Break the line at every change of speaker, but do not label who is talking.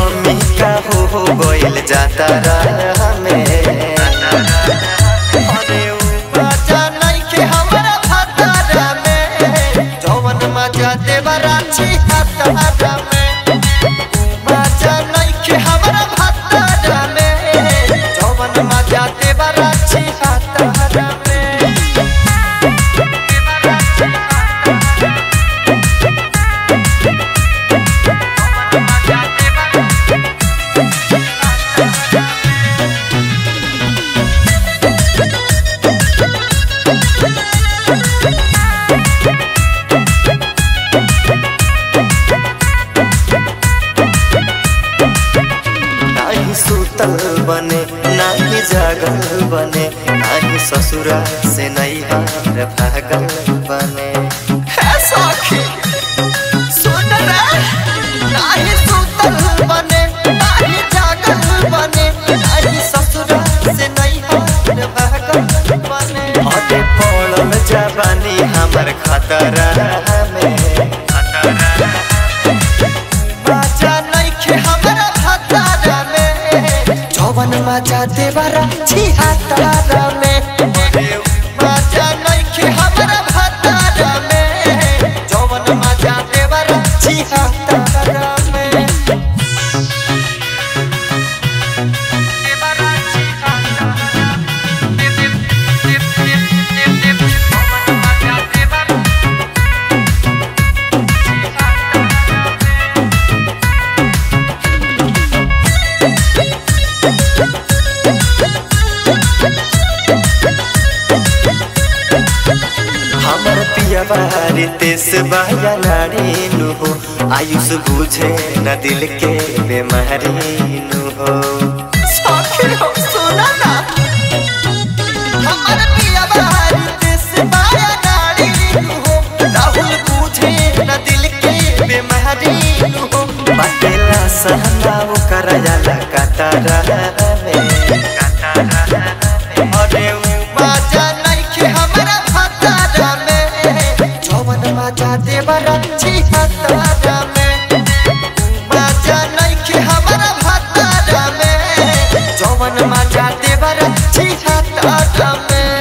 कमी का हो गइल जाता रहा में। अरे मजा नइखे हमरा भातारा में, जवन मजा देवा रांची हातारा में। मजा नइखे हमरा भातारा में, जवन मजा देवा रांची हातारा में। सुतल बने नाही जागल बने, नाही ससुरा से नहीं हार भागल बने। सखी सुन रे, नाही सुतल बने नाही जागल बने, नाही ससुरा से नहीं हार भागल बने। अरे पड़ल जवानी हमर खतरा में, मजा नइखे हमरा भातारा में, जवन मजा देवा रांची हातारा में। मजा नइखे हमरा भातारा में, जवन मजा देवा रांची हातारा में। हमर पिया बारी तेस बाया नारी नु हो, आयुष बुझे न दिल के बेमारी नु हो। सुना ना, हमर पिया बारी तेस बाया नारी नु हो, राहुल बुझे न दिल के बेमारी नु हो। बटेला सहना वो करला कतारा में। अरे मजा नइखे हमरा भातारा में, जवन मजा देवा रांची हातारा में। मजा नइखे हमरा भातारा में, जवन मजा देवा रांची हातारा में।